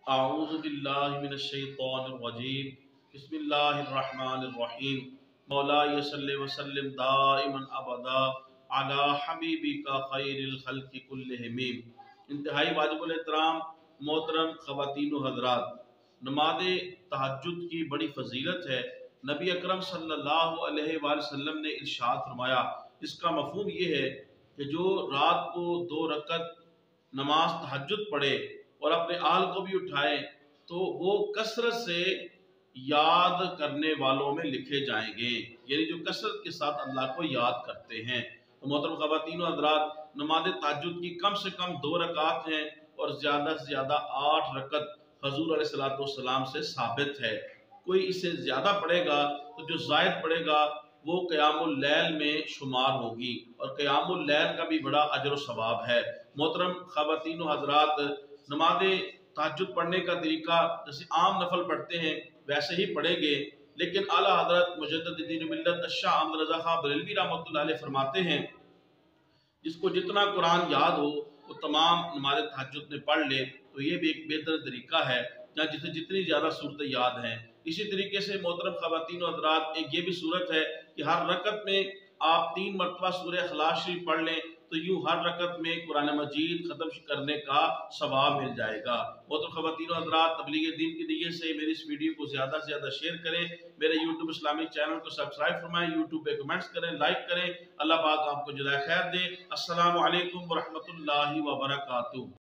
अऊज़ु बिल्लाहि मिनश शैतानिर रजीम बिस्मिल्लाहिर रहमानिर रहीम मौला सल्लि व सल्लिम दाइमन अबदा अला हबीबिका खैरिल खल्क़ि कुल्लिहिम। इंतहाई वाजिबुल एहतराम मोहतरम ख़वातीन व हज़रात, नमाज तहज्जुद की बड़ी फजीलत है। नबी अकरम सल्लल्लाहु अलैहि वसल्लम ने इरशाद फरमाया, इसका मफहूम ये है कि जो रात को 2 रकत नमाज तहज्जुद पढ़े और अपने आल को भी उठाए तो वो कसरत से याद करने वालों में लिखे जाएंगे, यानी जो कसरत के साथ अल्लाह को याद करते हैं। तो मोहतरम ख़वातीन व हज़रात, नमाज तहज्जुद की कम से कम 2 रकात हैं और ज़्यादा से ज़्यादा 8 रकत हजूर अलैहिस्सलाम से साबित है। कोई इससे ज़्यादा पढ़ेगा तो जो ज़ायद पढ़ेगा वो क़यामुल लैल में शुमार होगी और क़यामुल लैल का भी बड़ा अजर व सवाब है। मोहतरम ख़वातीन व हज़रात, नमाज तहज्जुद पढ़ने का तरीका जैसे आम नफल पढ़ते हैं वैसे ही पढ़ेंगे, लेकिन आला हज़रत मुजद्दिद दीन मिल्लत शाह अहमद रज़ा खां बरेलवी रहमतुल्लाह अलैह फरमाते हैं, जिसको जितना कुरान याद हो वो तमाम नमाज तहज्जुद में पढ़ ले तो ये भी एक बेहतर तरीका है, या जिसे जितनी ज़्यादा सूरतें याद हैं। इसी तरीके से मोहतरम ख़वातीन व हज़रात, एक ये भी सूरत है कि हर रकत में आप 3 मरतबा सूरह इखलास शरीफ पढ़ लें तो यूँ हर रकत में कुरान मजीद ख़त्म करने का सवाब मिल जाएगा। मोहतरम ख़वातीन व हज़रात, तबलीग दीन की नीयत से मेरी इस वीडियो को ज़्यादा से ज़्यादा शेयर करें, मेरे यूट्यूब इस्लामिक चैनल को सब्सक्राइब फरमाएं, यूट्यूब पे कमेंट्स करें, लाइक करें। अल्लाह पाक आपको जज़ाए खैर दे। अस्सलामु अलैकुम व रहमतुल्लाहि व बरकातुहू।